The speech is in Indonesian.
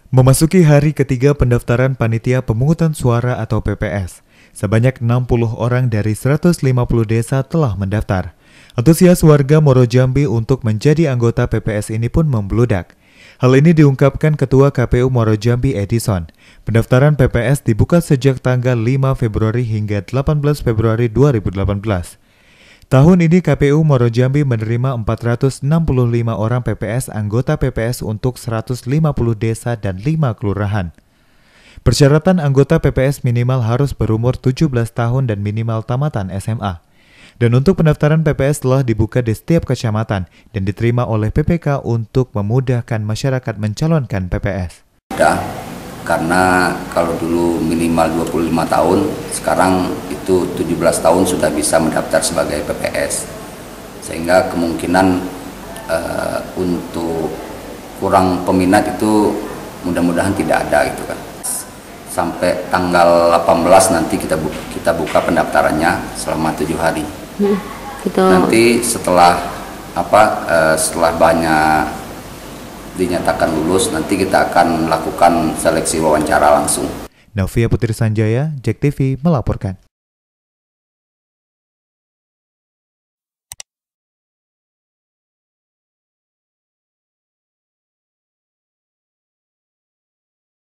Memasuki hari ketiga pendaftaran Panitia Pemungutan Suara atau PPS, sebanyak 60 orang dari 150 desa telah mendaftar. Antusias warga Muaro Jambi untuk menjadi anggota PPS ini pun membludak. Hal ini diungkapkan Ketua KPU Muaro Jambi Edison. Pendaftaran PPS dibuka sejak tanggal 5 Februari hingga 18 Februari 2018. Tahun ini KPU Muaro Jambi menerima 465 orang PPS anggota PPS untuk 150 desa dan 5 kelurahan. Persyaratan anggota PPS minimal harus berumur 17 tahun dan minimal tamatan SMA. Dan untuk pendaftaran PPS telah dibuka di setiap kecamatan dan diterima oleh PPK untuk memudahkan masyarakat mencalonkan PPS. Karena kalau dulu minimal 25 tahun, sekarang itu 17 tahun sudah bisa mendaftar sebagai PPS. Sehingga kemungkinan untuk kurang peminat itu mudah-mudahan tidak ada gitu kan. Sampai tanggal 18 nanti kita buka pendaftarannya selama 7 hari. Nanti setelah setelah banyak dinyatakan lulus, nanti kita akan melakukan seleksi wawancara langsung. Novia Putri Sanjaya, JEK TV melaporkan.